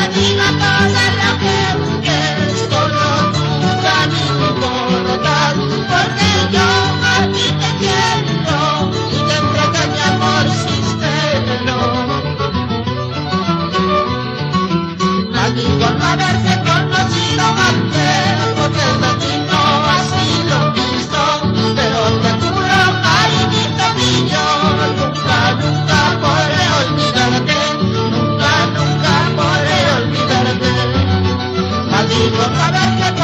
diga todo lo que quieres, solo tu camino por detrás, porque yo a ti te quiero y te entregué mi amor sincero. Maldigo no haberte conocido antes, porque el destino así lo quiso, pero te juro, cariñito mío, nunca, nunca podré olvidarte, nunca, nunca podré olvidarte. Maldigo no haberte